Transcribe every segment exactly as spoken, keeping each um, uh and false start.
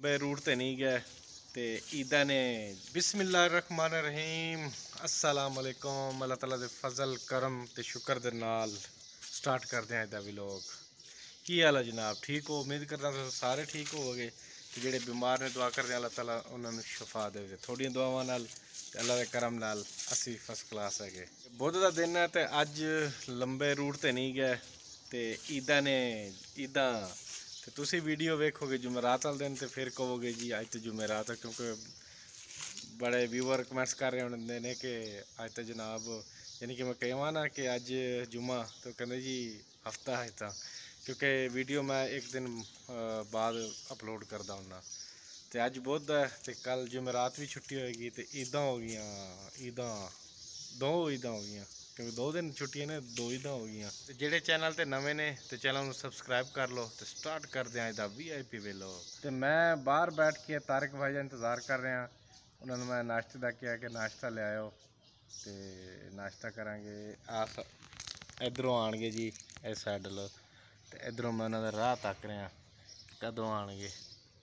बे root ते नहीं गए ते ईदा ने बिस्मिल्लाहिर्रहमानिर्रहीम अस्सलाम वालेकुम अल्लाह ताला दे फजल करम ते शुक्र दे नाल स्टार्ट करते हैं इदा व्लॉग। की हाल है जनाब, ठीक हो? उम्मीद करता तुम सारे ठीक होवोगे ते जेड़े बीमार ने दुआ करते अल्लाह ताला उन्होंने शफा देवे। थोड़ियां दुआवां नाल अल्लाह के करम नाल असी फर्स्ट क्लास है। बुध का दिन है तो अज लंबे रूट ते नहीं गए ते ईदा ने ईदा तो तुसी वीडियो वेखोगे जुमेरात वाले दिन तो फिर कहोगे जी अज तो जुमेरात है, क्योंकि बड़े व्यूवर कमेंट्स कर रहे होंगे ने कि अज तो जनाब यानी कि मैं कहवा ना कि अज जुम्मा तो कहते जी हफ्ता है था, क्योंकि वीडियो मैं एक दिन बाद अपलोड करता हूँ। तो अज बुध है तो कल जुमेरात भी छुट्टी होएगी तो ईदा हो गई ईदा दो ईदा हो गई, क्योंकि दो दिन छुट्टियां ने दो ईदा हो गई। तो जेडे चैनल ते नवे ने तो चैनल में सबसक्राइब कर लो तो स्टार्ट कर दें अज दा वी आई पी वेलो। तो मैं बाहर बैठ के तारिक भाई का इंतज़ार कर रहा, उन्होंने मैं नाश्ते का किया कि नाश्ता ले आओ तो नाश्ता करांगे। आप इधरों आएंगे जी इस साइड लो तो इधरों मैं उन्होंने राह तक रहा कदों आएंगे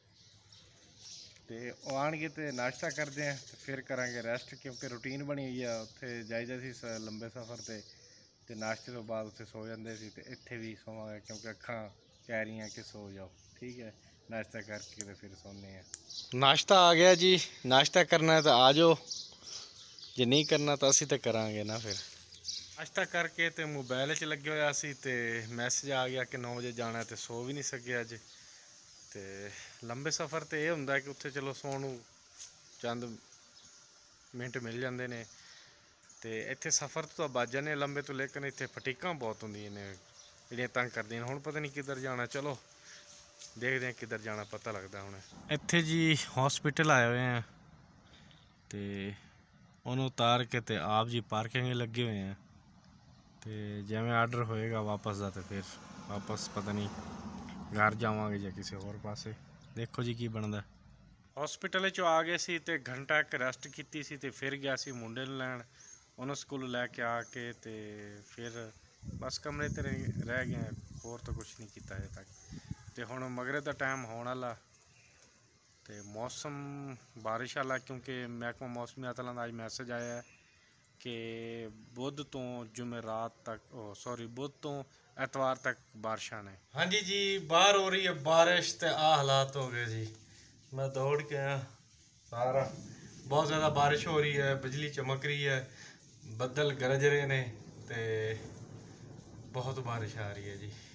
तो आएंगे तो नाश्ता करते हैं तो फिर करांगे रेस्ट, क्योंकि रूटीन बनी हुई है। उत्थे जाइदा सी लंबे सफ़र से तो नाश्ते तो बाद उत्थे सो जाते सी ते इत्थे भी सोवांगे, क्योंकि अखां कह रही हैं कि सो जाओ। ठीक है, नाश्ता करके तो फिर सोने हैं। नाश्ता आ गया जी, नाश्ता करना है तो आ जाओ, जे नहीं करना तो असी तो करांगे ना। फिर नाश्ता करके तो मोबाइल च लगे होया सी ते मैसेज आ गया कि नौ बजे जाना है तो सो भी नहीं सके अज। तो लंबे सफ़र तो यह होंदा कि उत्थे चलो सोण नूं चंद मिनट मिल जाते हैं तो इत्थे सफ़र तो बज जाने लंबे तो, लेकिन इत्थे फटीकां बहुत होंदियां ने जिहड़ियां तंग करदियां। हुण पता नहीं किधर जाना, चलो देखते हैं किधर जाना, पता लगता हुण। इत्थे जी हॉस्पिटल आए हुए हैं तो उन्होंने उतार के ते आप जी पार्किंग लगे हुए हैं तो जिवें आर्डर होएगा वापस का तो फिर वापस पता नहीं घर जावांगे या किसी होर पासे, देखो जी की बनदा। हॉस्पिटल चो आ गए सी ते घंटा एक रेस्ट की सी ते फिर गया सी मुंडे नूं लैण, उन्होंने स्कूल लैके आके ते फिर बस कमरे ते रह गए, होर तो कुछ नहीं किया अजे तक। तो हुण मगरे का टाइम होने वाला तो मौसम बारिश वाला, क्योंकि महकमा मौसमियात वालों का अज मैसेज आया है कि बुध तो जुमेरात तक ओ सॉरी बुध तो एतवार तक बारिशां ने। हाँ जी जी, बाहर हो रही है बारिश तो आ हालात हो गए जी। मैं दौड़ के आया सारा, बहुत ज़्यादा बारिश हो रही है, बिजली चमक रही है, बदल गरज रहे ने ते बहुत बारिश आ रही है जी।